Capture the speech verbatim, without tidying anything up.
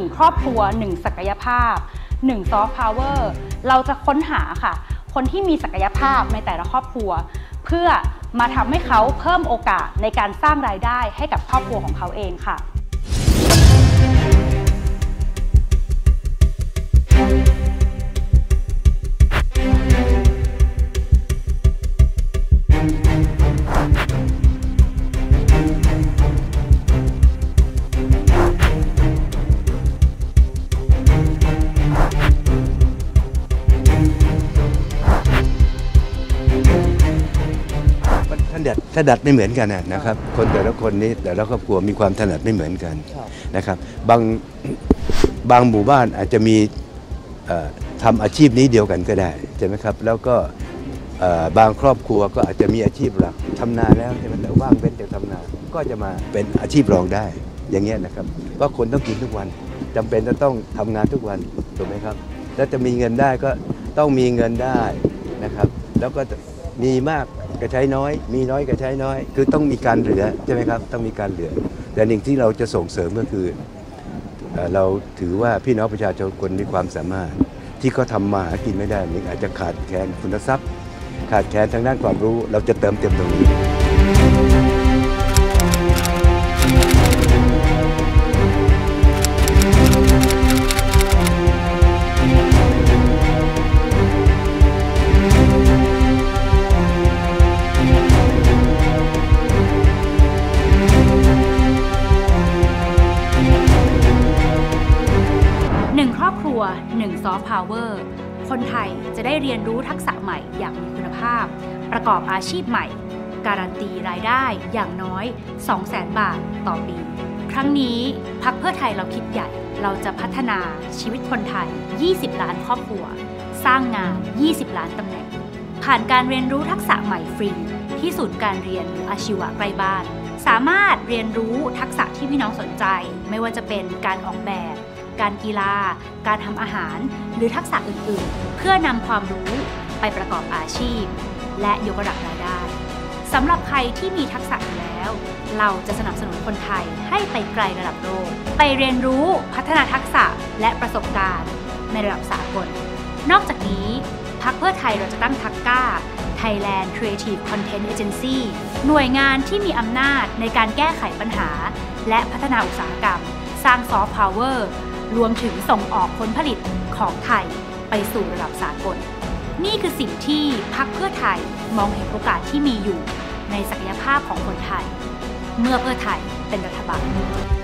งครอบครัวหนึ่งศักยภาพหนึ่งซอฟต์พาวเวอร์เราจะค้นหาค่ะคนที่มีศักยภาพในแต่ละครอบครัวเพื่อมาทำให้เขาเพิ่มโอกาสในการสร้างรายได้ให้กับครอบครัวของเขาเองค่ะถนัดไม่เหมือนกันนะครับคนแต่ละคนนี้แต่ละครอบครัวมีความถนัดไม่เหมือนกันนะครับบางบางหมู่บ้านอาจจะมีทำอาชีพนี้เดียวกันก็ได้ใช่ไหมครับแล้วก็บางครอบครัวก็อาจจะมีอาชีพหลักทำนาแล้วใช่ไหมแต่ว่างเว้นจากทำนาก็จะมาเป็นอาชีพรองได้อย่างเงี้ยนะครับว่าคนต้องกินทุกวันจำเป็นจะต้องทำงานทุกวันถูกไหมครับแล้วจะมีเงินได้ก็ต้องมีเงินได้นะครับแล้วก็มีมากก็ใช้น้อยมีน้อยก็ใช้น้อยคือต้องมีการเหลือใช่ไหมครับต้องมีการเหลือแต่หนึ่งที่เราจะส่งเสริมก็คือเราถือว่าพี่น้องประชาชนคนมีความสามารถที่เขาทำมาหากินไม่ได้หนึ่งอาจจะขาดแคลนทุนทรัพย์ขาดแคลนทางด้านความรู้เราจะเติมเต็มตรงนี้หนึ่งซอฟต์พาวเวอร์คนไทยจะได้เรียนรู้ทักษะใหม่อย่างมีคุณภาพประกอบอาชีพใหม่การันตีรายได้อย่างน้อย สองแสน บาทต่อปีครั้งนี้พรรคเพื่อไทยเราคิดใหญ่เราจะพัฒนาชีวิตคนไทยยี่สิบล้านครอบครัวสร้างงานยี่สิบล้านตำแหน่งผ่านการเรียนรู้ทักษะใหม่ฟรีที่ศูนย์การเรียนหรืออาชีวะใกล้บ้านสามารถเรียนรู้ทักษะที่พี่น้องสนใจไม่ว่าจะเป็นการออกแบบการกีฬาการทำอาหารหรือทักษะอื่นๆเพื่อนำความรู้ไปประกอบอาชีพและยกระดับรายได้สำหรับใครที่มีทักษะอยู่แล้วเราจะสนับสนุนคนไทยให้ไปไกลระดับโลกไปเรียนรู้พัฒนาทักษะและประสบการณ์ในระดับสากลนอกจากนี้พรรคเพื่อไทยเราจะตั้งทักก้า Thailand Creative Content Agency หน่วยงานที่มีอำนาจในการแก้ไขปัญหาและพัฒนาอุตสาหกรรมสร้างซอฟต์พาวเวอร์รวมถึงส่งออกผลผลิตของไทยไปสู่ระดับสากลนี่คือสิ่งที่พรรคเพื่อไทยมองเห็นโอกาสที่มีอยู่ในศักยภาพของคนไทยเมื่อเพื่อไทยเป็นรัฐบาล